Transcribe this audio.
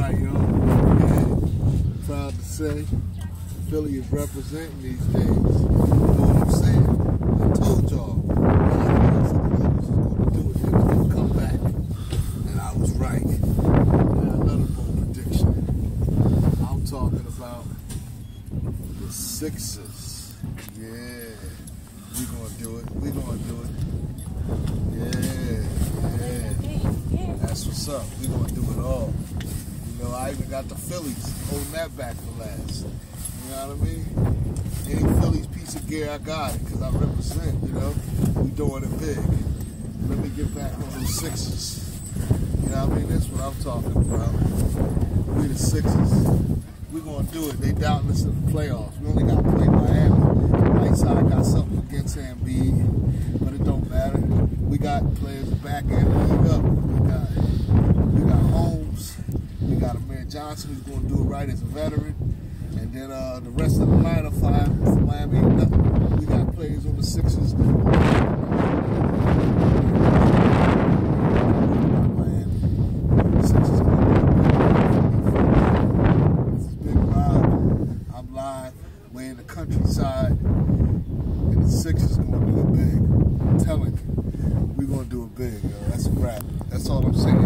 right, yo. Yeah. Proud to say, Philly is representing these days. You know what I'm saying? I told y'all. I was going to do it. They was going to come back. And I was right. Now another bold prediction. I'm talking about the Sixers. Yeah. We going to do it. We going to do it. Yeah. That's what's up. We going to do it all. You know, I even got the Phillies holding that back for last. You know what I mean? Any Phillies piece of gear, I got it, because I represent, you know? We doing it big. Let me get back on those Sixers. You know what I mean? That's what I'm talking about. We the Sixers. We gonna do it. They doubting us in the playoffs. We only got to play Miami. Whiteside got something against Embiid, but it don't matter. We got players back and lead up. We got Holmes. We got Amir Johnson who's gonna do it right as a veteran. And then the rest of the lineup for Miami ain't nothing. We got players on the Sixers. We're in the countryside, and the Sixers gonna do it big. I'm telling you, we're gonna do it big, yo. That's a wrap. That's all I'm saying.